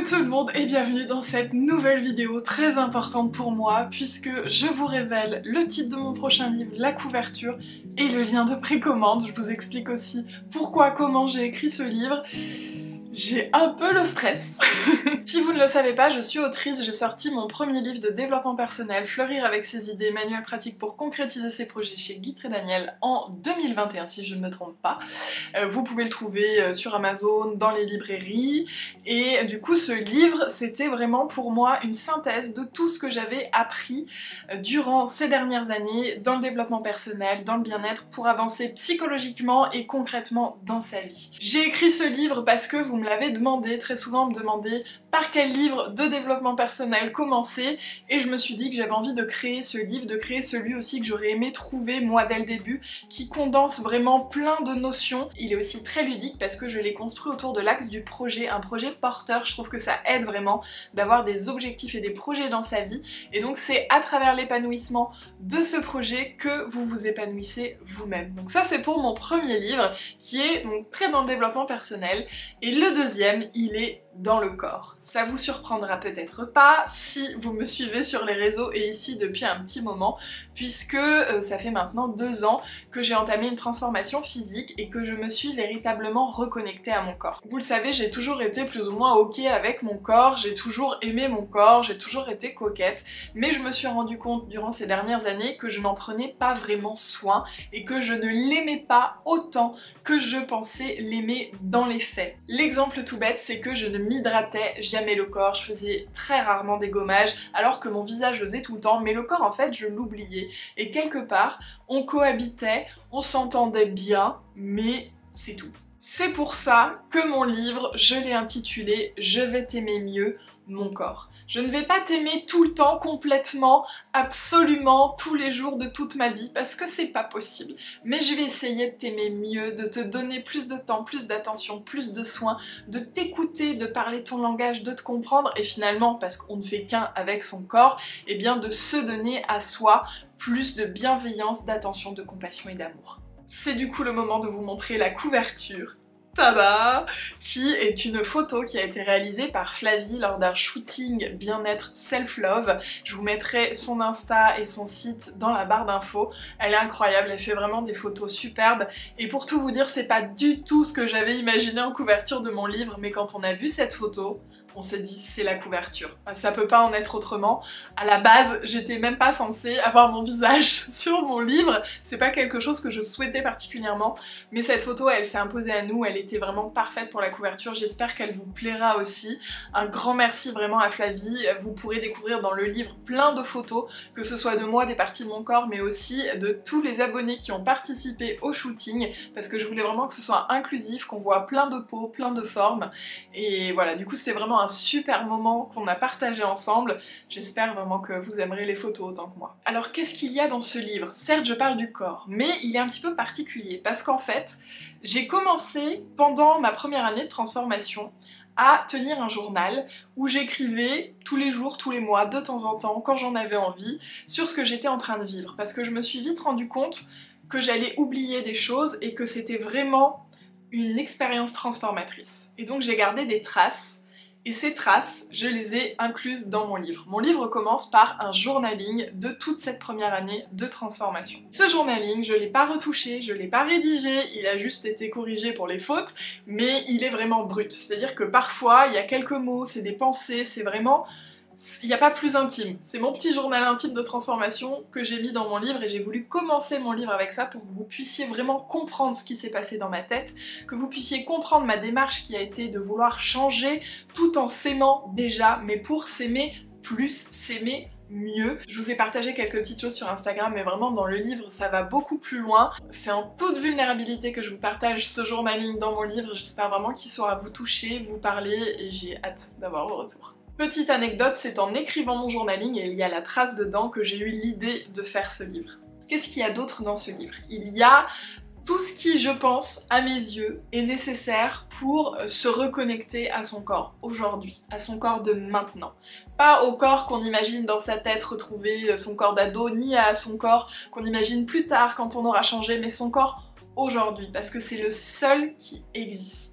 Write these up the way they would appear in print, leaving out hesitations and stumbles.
tout le monde et bienvenue dans cette nouvelle vidéo très importante pour moi puisque je vous révèle le titre de mon prochain livre, la couverture et le lien de précommande. Je vous explique aussi pourquoi, comment j'ai écrit ce livre. J'ai un peu le stress. Si vous ne le savez pas, je suis autrice, j'ai sorti mon premier livre de développement personnel, Fleurir avec ses idées, manuel pratique pour concrétiser ses projets chez Guitry et Daniel en 2021 si je ne me trompe pas. Vous pouvez le trouver sur Amazon, dans les librairies, et du coup ce livre c'était vraiment pour moi une synthèse de tout ce que j'avais appris durant ces dernières années dans le développement personnel, dans le bien-être, pour avancer psychologiquement et concrètement dans sa vie. J'ai écrit ce livre parce que vous me l'avez demandé, très souvent on me demandait par quel livre de développement personnel commencer, et je me suis dit que j'avais envie de créer ce livre, de créer celui aussi que j'aurais aimé trouver moi dès le début, qui condense vraiment plein de notions. Il est aussi très ludique parce que je l'ai construit autour de l'axe du projet, un projet porteur. Je trouve que ça aide vraiment d'avoir des objectifs et des projets dans sa vie, et donc c'est à travers l'épanouissement de ce projet que vous vous épanouissez vous-même. Donc ça c'est pour mon premier livre qui est donc très dans le développement personnel, et le deuxième il est dans le corps. Ça vous surprendra peut-être pas si vous me suivez sur les réseaux et ici depuis un petit moment, puisque ça fait maintenant 2 ans que j'ai entamé une transformation physique et que je me suis véritablement reconnectée à mon corps. Vous le savez, j'ai toujours été plus ou moins ok avec mon corps, j'ai toujours aimé mon corps, j'ai toujours été coquette, mais je me suis rendu compte durant ces dernières années que je n'en prenais pas vraiment soin et que je ne l'aimais pas autant que je pensais l'aimer dans les faits. L'exemple tout bête, c'est que je ne m'hydratais jamais le corps, je faisais très rarement des gommages alors que mon visage le faisait tout le temps, mais le corps en fait je l'oubliais, et quelque part on cohabitait, on s'entendait bien, mais c'est tout. C'est pour ça que mon livre, je l'ai intitulé « Je vais t'aimer mieux, mon corps ». Je ne vais pas t'aimer tout le temps, complètement, absolument, tous les jours de toute ma vie, parce que c'est pas possible. Mais je vais essayer de t'aimer mieux, de te donner plus de temps, plus d'attention, plus de soins, de t'écouter, de parler ton langage, de te comprendre, et finalement, parce qu'on ne fait qu'un avec son corps, et bien de se donner à soi plus de bienveillance, d'attention, de compassion et d'amour. C'est du coup le moment de vous montrer la couverture, tada, qui est une photo qui a été réalisée par Flavie lors d'un shooting bien-être self-love. Je vous mettrai son Insta et son site dans la barre d'infos. Elle est incroyable, elle fait vraiment des photos superbes, et pour tout vous dire, c'est pas du tout ce que j'avais imaginé en couverture de mon livre, mais quand on a vu cette photo, on s'est dit c'est la couverture. Ça peut pas en être autrement. À la base, j'étais même pas censée avoir mon visage sur mon livre, c'est pas quelque chose que je souhaitais particulièrement, mais cette photo elle s'est imposée à nous, elle était vraiment parfaite pour la couverture, j'espère qu'elle vous plaira aussi. Un grand merci vraiment à Flavie, vous pourrez découvrir dans le livre plein de photos, que ce soit de moi, des parties de mon corps, mais aussi de tous les abonnés qui ont participé au shooting, parce que je voulais vraiment que ce soit inclusif, qu'on voit plein de peaux, plein de formes, et voilà, du coup c'est vraiment un super moment qu'on a partagé ensemble. J'espère vraiment que vous aimerez les photos autant que moi. Alors qu'est-ce qu'il y a dans ce livre? Certes je parle du corps, mais il est un petit peu particulier parce qu'en fait j'ai commencé pendant ma première année de transformation à tenir un journal où j'écrivais tous les jours, tous les mois, de temps en temps, quand j'en avais envie, sur ce que j'étais en train de vivre, parce que je me suis vite rendu compte que j'allais oublier des choses et que c'était vraiment une expérience transformatrice. Et donc j'ai gardé des traces. Et ces traces, je les ai incluses dans mon livre. Mon livre commence par un journaling de toute cette première année de transformation. Ce journaling, je l'ai pas retouché, je l'ai pas rédigé, il a juste été corrigé pour les fautes, mais il est vraiment brut. C'est-à-dire que parfois, il y a quelques mots, c'est des pensées, c'est vraiment... Il n'y a pas plus intime. C'est mon petit journal intime de transformation que j'ai mis dans mon livre, et j'ai voulu commencer mon livre avec ça pour que vous puissiez vraiment comprendre ce qui s'est passé dans ma tête, que vous puissiez comprendre ma démarche qui a été de vouloir changer tout en s'aimant déjà, mais pour s'aimer plus, s'aimer mieux. Je vous ai partagé quelques petites choses sur Instagram, mais vraiment dans le livre ça va beaucoup plus loin. C'est en toute vulnérabilité que je vous partage ce journaling dans mon livre. J'espère vraiment qu'il saura vous toucher, vous parler, et j'ai hâte d'avoir vos retours. Petite anecdote, c'est en écrivant mon journaling, et il y a la trace dedans, que j'ai eu l'idée de faire ce livre. Qu'est-ce qu'il y a d'autre dans ce livre? Il y a tout ce qui, je pense, à mes yeux, est nécessaire pour se reconnecter à son corps aujourd'hui, à son corps de maintenant. Pas au corps qu'on imagine dans sa tête retrouver son corps d'ado, ni à son corps qu'on imagine plus tard quand on aura changé, mais son corps aujourd'hui, parce que c'est le seul qui existe.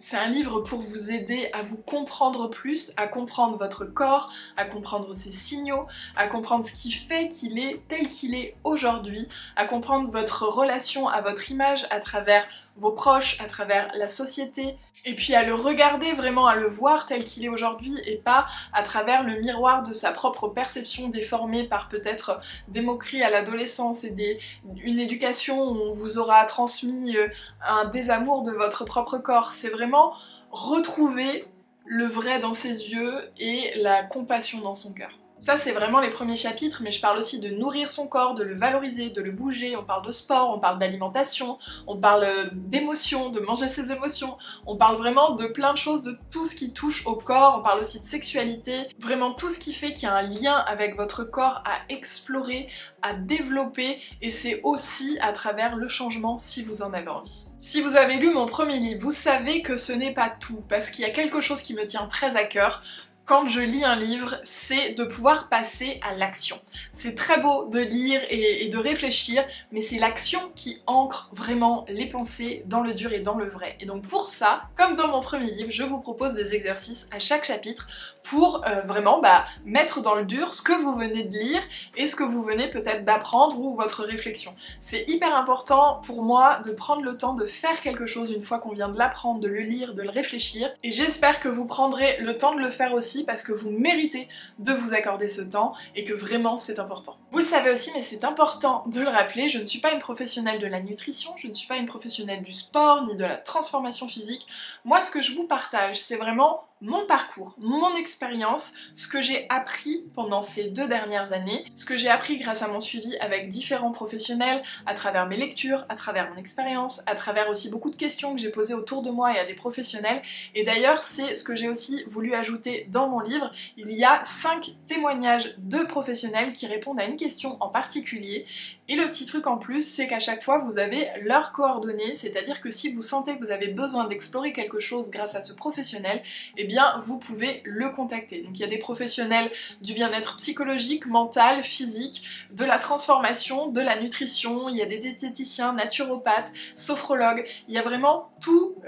C'est un livre pour vous aider à vous comprendre plus, à comprendre votre corps, à comprendre ses signaux, à comprendre ce qui fait qu'il est tel qu'il est aujourd'hui, à comprendre votre relation à votre image à travers vos proches, à travers la société, et puis à le regarder vraiment, à le voir tel qu'il est aujourd'hui et pas à travers le miroir de sa propre perception déformée par peut-être des moqueries à l'adolescence et une éducation où on vous aura transmis un désamour de votre propre corps. C'est vraiment retrouver le vrai dans ses yeux et la compassion dans son cœur. Ça, c'est vraiment les premiers chapitres, mais je parle aussi de nourrir son corps, de le valoriser, de le bouger, on parle de sport, on parle d'alimentation, on parle d'émotions, de manger ses émotions, on parle vraiment de plein de choses, de tout ce qui touche au corps, on parle aussi de sexualité, vraiment tout ce qui fait qu'il y a un lien avec votre corps à explorer, à développer, et c'est aussi à travers le changement si vous en avez envie. Si vous avez lu mon premier livre, vous savez que ce n'est pas tout, parce qu'il y a quelque chose qui me tient très à cœur. Quand je lis un livre, c'est de pouvoir passer à l'action. C'est très beau de lire et de réfléchir, mais c'est l'action qui ancre vraiment les pensées dans le dur et dans le vrai. Et donc pour ça, comme dans mon premier livre, je vous propose des exercices à chaque chapitre pour vraiment mettre dans le dur ce que vous venez de lire et ce que vous venez peut-être d'apprendre ou votre réflexion. C'est hyper important pour moi de prendre le temps de faire quelque chose une fois qu'on vient de l'apprendre, de le lire, de le réfléchir, et j'espère que vous prendrez le temps de le faire aussi parce que vous méritez de vous accorder ce temps et que vraiment c'est important. Vous le savez aussi, mais c'est important de le rappeler, je ne suis pas une professionnelle de la nutrition, je ne suis pas une professionnelle du sport ni de la transformation physique. Moi, ce que je vous partage, c'est vraiment mon parcours, mon expérience, ce que j'ai appris pendant ces 2 dernières années, ce que j'ai appris grâce à mon suivi avec différents professionnels, à travers mes lectures, à travers mon expérience, à travers aussi beaucoup de questions que j'ai posées autour de moi et à des professionnels. Et d'ailleurs, c'est ce que j'ai aussi voulu ajouter dans mon livre. Il y a 5 témoignages de professionnels qui répondent à une question en particulier. Et le petit truc en plus, c'est qu'à chaque fois, vous avez leurs coordonnées, c'est-à-dire que si vous sentez que vous avez besoin d'explorer quelque chose grâce à ce professionnel, eh bien, vous pouvez le contacter. Donc il y a des professionnels du bien-être psychologique, mental, physique, de la transformation, de la nutrition, il y a des diététiciens, naturopathes, sophrologues, il y a vraiment tout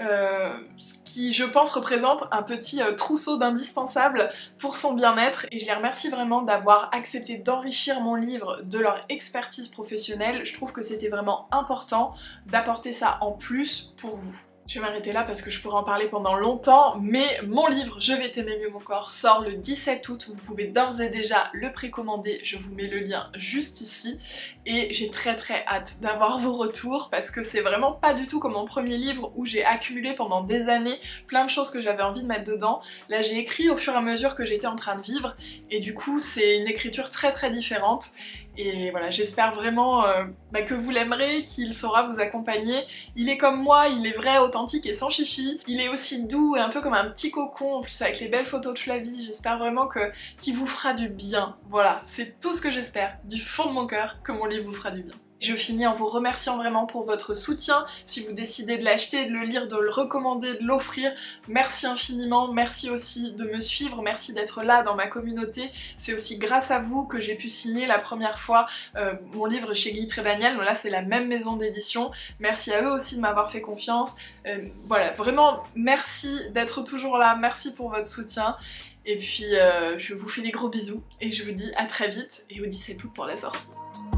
ce qui, je pense, représente un petit trousseau d'indispensables pour son bien-être, et je les remercie vraiment d'avoir accepté d'enrichir mon livre de leur expertise professionnelle. Je trouve que c'était vraiment important d'apporter ça en plus pour vous. Je vais m'arrêter là parce que je pourrais en parler pendant longtemps, mais mon livre « Je vais t'aimer mieux mon corps » sort le 17 août, vous pouvez d'ores et déjà le précommander, je vous mets le lien juste ici, et j'ai très hâte d'avoir vos retours parce que c'est vraiment pas du tout comme mon premier livre où j'ai accumulé pendant des années plein de choses que j'avais envie de mettre dedans. Là j'ai écrit au fur et à mesure que j'étais en train de vivre, et du coup c'est une écriture très différente. Et voilà, j'espère vraiment que vous l'aimerez, qu'il saura vous accompagner. Il est comme moi, il est vrai, authentique et sans chichi. Il est aussi doux et un peu comme un petit cocon, en plus avec les belles photos de Flavie. J'espère vraiment qu'il vous fera du bien. Voilà, c'est tout ce que j'espère, du fond de mon cœur, que mon livre vous fera du bien. Je finis en vous remerciant vraiment pour votre soutien. Si vous décidez de l'acheter, de le lire, de le recommander, de l'offrir, merci infiniment. Merci aussi de me suivre, merci d'être là dans ma communauté. C'est aussi grâce à vous que j'ai pu signer la première fois mon livre chez Guy Daniel. Là, c'est la même maison d'édition. Merci à eux aussi de m'avoir fait confiance. Voilà, vraiment, merci d'être toujours là. Merci pour votre soutien. Et puis, je vous fais des gros bisous et je vous dis à très vite et au 17 août pour la sortie.